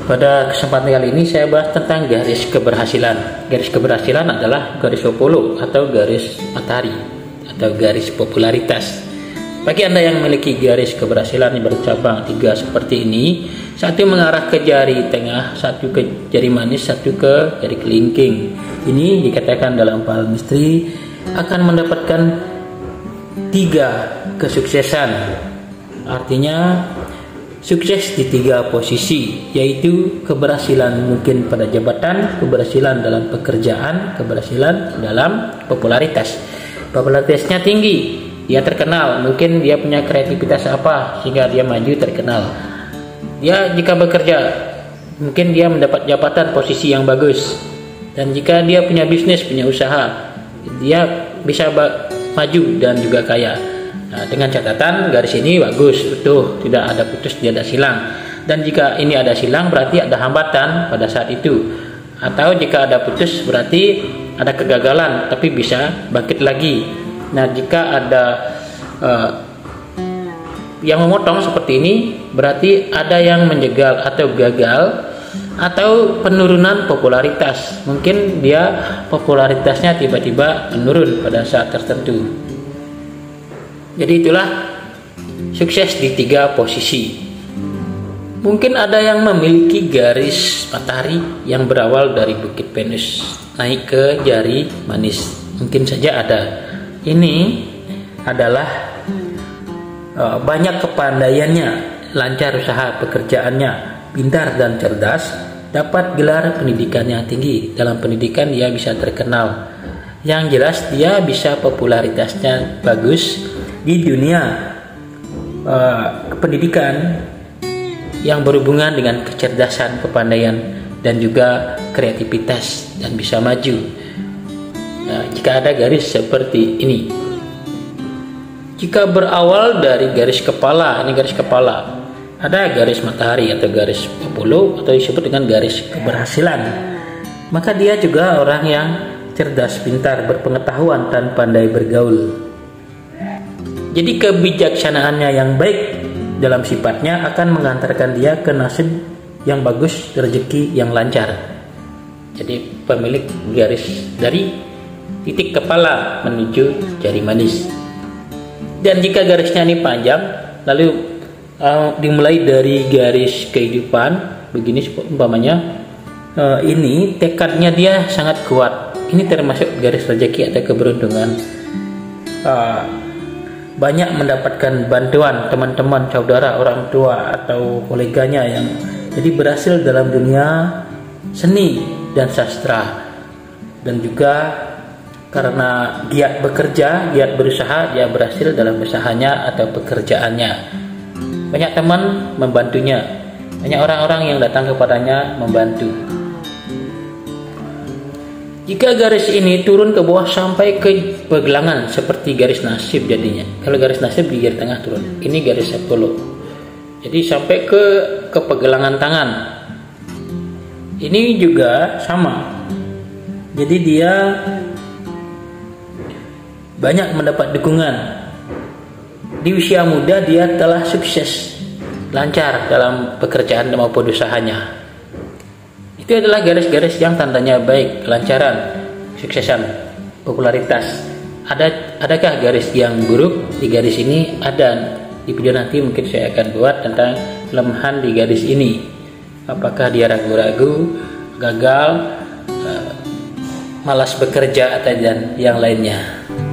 Pada kesempatan kali ini saya bahas tentang garis keberhasilan. Garis keberhasilan adalah garis Apollo atau garis matahari atau garis popularitas. Bagi Anda yang memiliki garis keberhasilan yang bercabang 3 seperti ini, satu mengarah ke jari tengah, satu ke jari manis, satu ke jari kelingking. Ini dikatakan dalam palmistry akan mendapatkan 3 kesuksesan. Artinya sukses di 3 posisi, yaitu keberhasilan mungkin pada jabatan, keberhasilan dalam pekerjaan, keberhasilan dalam popularitas. Popularitasnya tinggi, dia terkenal, mungkin dia punya kreativitas apa sehingga dia maju terkenal. Dia jika bekerja, mungkin dia mendapat jabatan posisi yang bagus. Dan jika dia punya bisnis, punya usaha, dia bisa maju dan juga kaya. Nah, dengan catatan garis ini bagus, utuh, tidak ada putus, tidak ada silang. Dan jika ini ada silang berarti ada hambatan pada saat itu. Atau jika ada putus berarti ada kegagalan, tapi bisa bangkit lagi. Nah, jika ada yang memotong seperti ini berarti ada yang menjegal atau gagal atau penurunan popularitas. Mungkin dia popularitasnya tiba-tiba menurun pada saat tertentu. Jadi itulah sukses di 3 posisi. Mungkin ada yang memiliki garis matahari yang berawal dari bukit Venus naik ke jari manis. Mungkin saja ada. Ini adalah banyak kepandaiannya, lancar usaha pekerjaannya, pintar dan cerdas, dapat gelar pendidikan yang tinggi. Dalam pendidikan dia bisa terkenal. Yang jelas dia bisa popularitasnya bagus di dunia pendidikan yang berhubungan dengan kecerdasan, kepandaian dan juga kreativitas dan bisa maju. Jika ada garis seperti ini, jika berawal dari garis kepala, ini garis kepala, ada garis matahari atau garis Apollo atau disebut dengan garis keberhasilan, maka dia juga orang yang cerdas, pintar, berpengetahuan dan pandai bergaul. Jadi kebijaksanaannya yang baik dalam sifatnya akan mengantarkan dia ke nasib yang bagus, rezeki yang lancar. Jadi pemilik garis dari titik kepala menuju jari manis. Dan jika garisnya ini panjang, lalu dimulai dari garis kehidupan, begini umpamanya, ini tekadnya dia sangat kuat. Ini termasuk garis rezeki atau keberuntungan. Banyak mendapatkan bantuan teman-teman, saudara, orang tua atau koleganya yang jadi berhasil dalam dunia seni dan sastra. Dan juga karena giat bekerja, giat berusaha, dia berhasil dalam usahanya atau pekerjaannya. Banyak teman membantunya, banyak orang-orang yang datang kepadanya membantu. Jika garis ini turun ke bawah sampai ke pergelangan seperti garis nasib jadinya. Kalau garis nasib di jari tengah turun, ini garis Apollo. Jadi sampai ke pergelangan tangan. Ini juga sama. Jadi dia banyak mendapat dukungan. Di usia muda dia telah sukses, lancar dalam pekerjaan maupun usahanya. Itu adalah garis-garis yang tandanya baik, kelancaran, suksesan, popularitas. Adakah garis yang buruk di garis ini? Ada. Di video nanti mungkin saya akan buat tentang kelemahan di garis ini. Apakah dia ragu-ragu, gagal, malas bekerja atau dan yang lainnya.